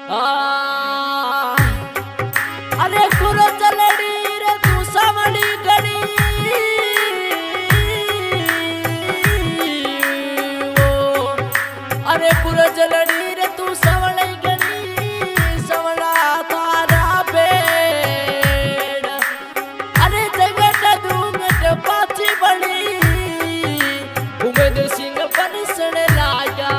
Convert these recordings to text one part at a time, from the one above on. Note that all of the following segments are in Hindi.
अरे कुरो चलड़ी रे तू सावड़ी गड़ी अरे कुरो चलड़ी रे तू सावड़ी गड़ी सवड़ा तारा पेड़ अरे जगत दूंगट पाची बड़ी उमेद सिंह बनसण लाया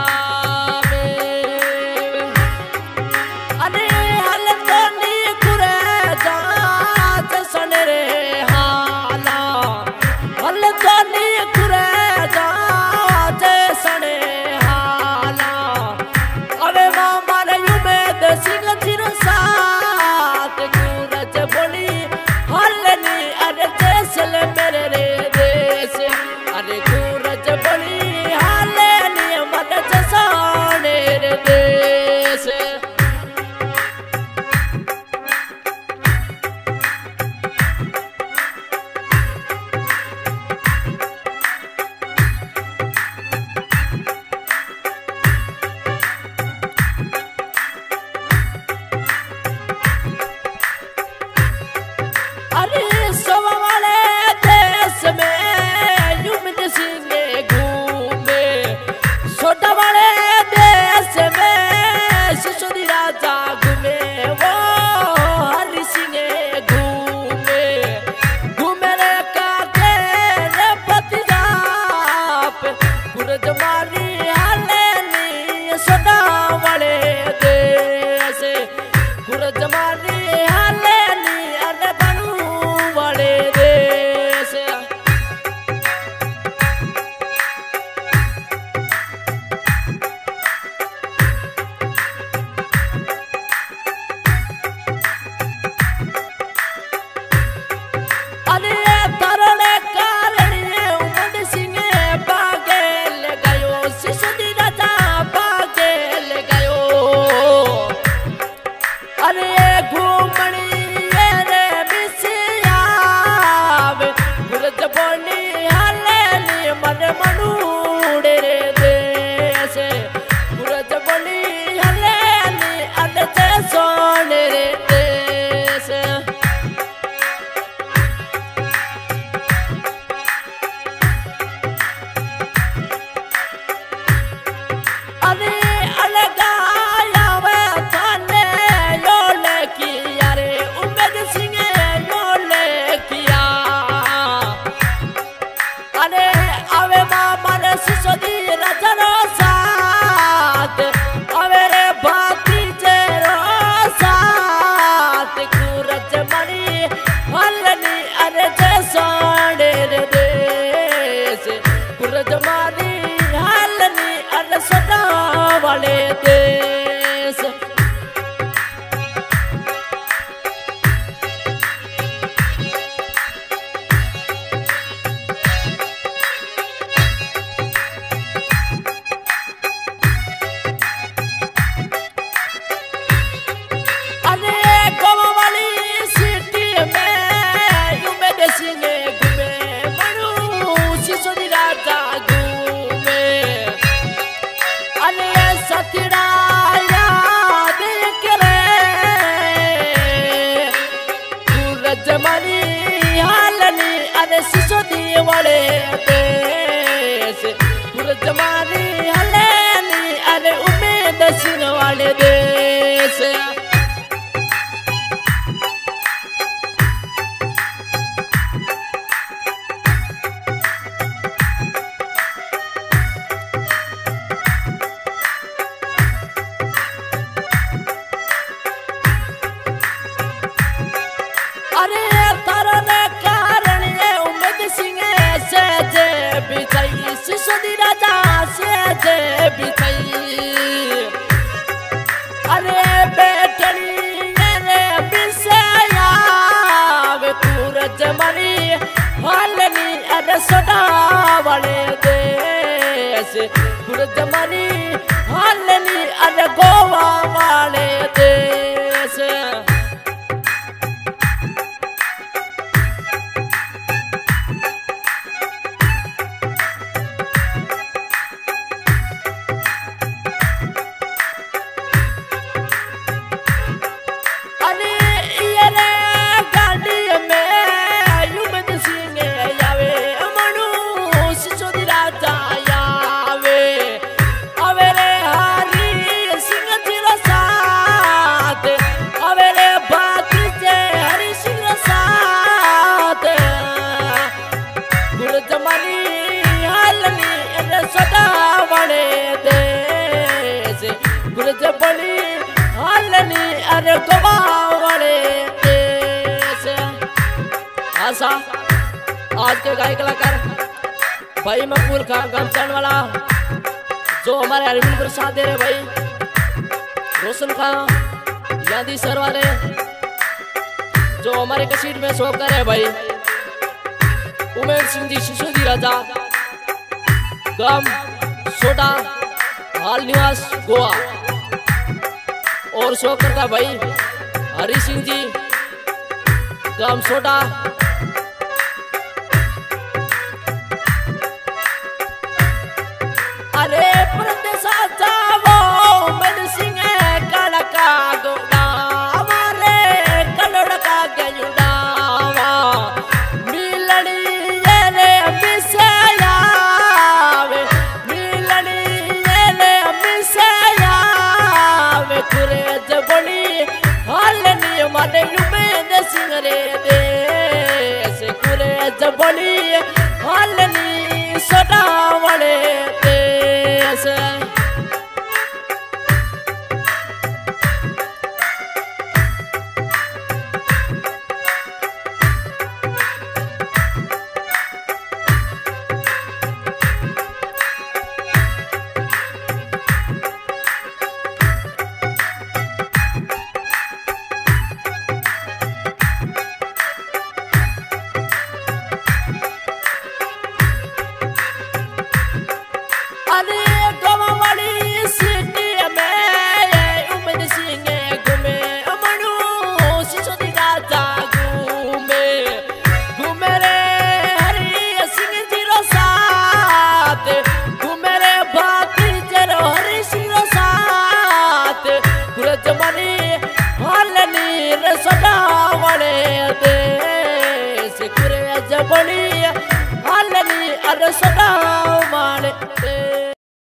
वाले देश जमानी हलेनी अरे उम्मीद सिंह वाले देश अरे तरने कारण ये उम्मीद सिंह से जे बिछई सिसोदी राजा से जे बिछई अरे बेटनी रे बिसया वे पूर जमनी हलनी अरे सदा वाले देश पूर जमनी हलनी अरे गोवा वाले देश जबली हालनी अरे गवावड़े से आशा आज के गायक कलाकार भाई मकबूल खान गमचन वाला जो हमारे अरविंद प्रसाद दे रहे भाई रोशन खान यादी सर वाले जो हमारे कसीर में शो कर रहे भाई उमेश सिंह जी शिशोदी राजा गम सोडा हाल निवास गोवा और शो करता भाई हरी सिंह जी गम सोडा अरे परदेसा जावो मन सिंह कड़का गोड़ा हमारे कलड़का गयुड़ावा मिलनी ये रे मिसयावे मिलनी ये रे मिसयावे कुरे जबड़ी हालनी माने उमेद सिंह रे देश कुरे जबड़ी हालनी सदा वाले देश सदा